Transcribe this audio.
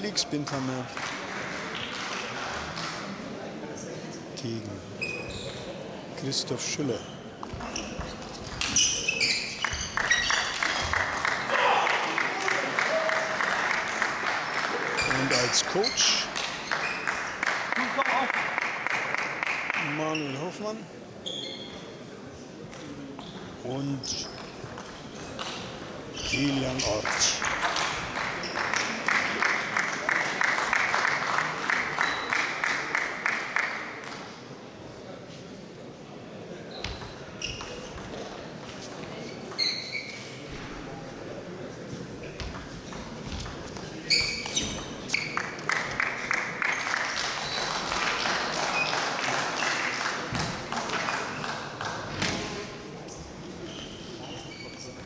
Felix Bindhammer gegen Christoph Schüller. Und als Coach Manuel Hoffmann und Kilian Ort.